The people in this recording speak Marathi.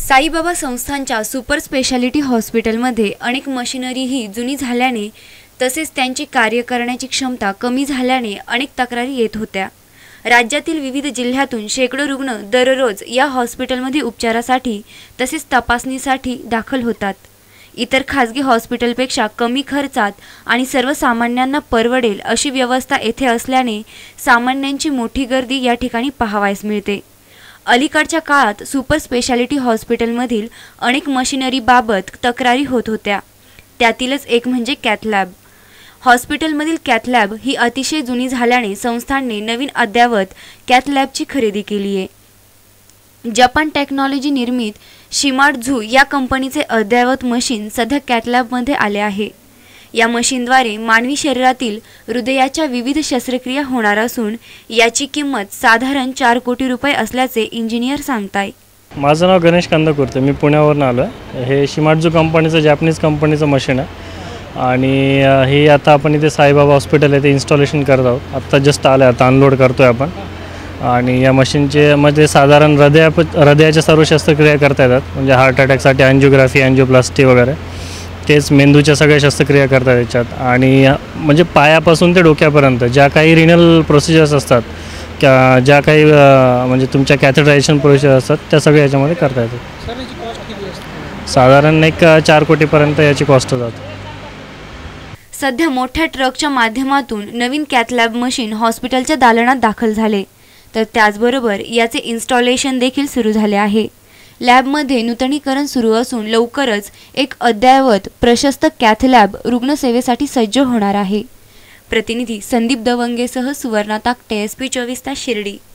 साईबाबा संस्थांच्या सुपर स्पेशालिटी हॉस्पिटलमध्ये अनेक मशिनरीही जुनी झाल्याने तसेच त्यांची कार्य करण्याची क्षमता कमी झाल्याने अनेक तक्रारी येत होत्या। राज्यातील विविध जिल्ह्यातून शेकडो रुग्ण दररोज या हॉस्पिटलमध्ये उपचारासाठी तसेच तपासणीसाठी दाखल होतात। इतर खासगी हॉस्पिटलपेक्षा कमी खर्चात आणि सर्वसामान्यांना परवडेल अशी व्यवस्था येथे असल्याने सामान्यांची मोठी गर्दी या ठिकाणी पाहावयास मिळते। अलीकडच्या काळात सुपर स्पेशालिटी हॉस्पिटलमधील अनेक मशिनरीबाबत तक्रारी होत होत्या। त्यातीलच एक म्हणजे कॅथ लॅब। हॉस्पिटलमधील कॅथ लॅब ही अतिशय जुनी झाल्याने संस्थांनी नवीन अद्ययावत कॅथ लॅबची खरेदी केली आहे। जपान टेक्नॉलॉजी निर्मित शिमाडझू या कंपनीचे अद्ययावत मशीन सध्या कॅथ लॅबमध्ये आले आहे। या मशीनद्वारे मानवी शरीरातील हृदयाच्या विविध शस्त्रक्रिया होणार असून याची किंमत साधारण 4 कोटी रुपये असल्याचे इंजिनियर सांगतायत। माझं नाव गणेश कंदकुर्ते, मी पुण्यावरून आलो आहे। हे शिमाडझू कंपनीचं जॅपनीज कंपनीचं मशीन आहे आणि हे आता आपण इथे साईबाबा हॉस्पिटल येथे इन्स्टॉलेशन करत आहोत। आत्ता जस्ट आलं, आता अनलोड करतोय आपण। आणि या मशीनचे मध्ये साधारण हृदयाच्या सर्व शस्त्रक्रिया करता येतात, म्हणजे हार्ट अटॅकसाठी अँजिओग्राफी, अँजिओप्लास्टी वगैरे, तेच मेंदूच्या सगळ्या शस्त्रक्रिया करतात याच्यात। आणि म्हणजे पायापासून ते डोक्यापर्यंत ज्या काही रिनल प्रोसिजर्स असतात, ज्या काही म्हणजे तुमच्या कॅथेटरायझेशन प्रोसिजर असतात, त्या सगळ्या याच्यामध्ये करता येतात। साधारण एक 4 कोटीपर्यंत याची कॉस्ट जाते। सध्या मोठ्या ट्रकच्या माध्यमातून नवीन कॅथ लॅब मशीन हॉस्पिटलच्या दालनात दाखल झाले, तर त्याचबरोबर याचे इन्स्टॉलेशन देखील सुरू झाले आहे। लॅबमध्ये नूतनीकरण सुरू असून लवकरच एक अद्ययावत प्रशस्त कॅथ लॅब रुग्णसेवेसाठी सज्ज होणार आहे। प्रतिनिधी संदीप दवंगेसह सुवर्णा ताकटे, SP 24 तास शिर्डी।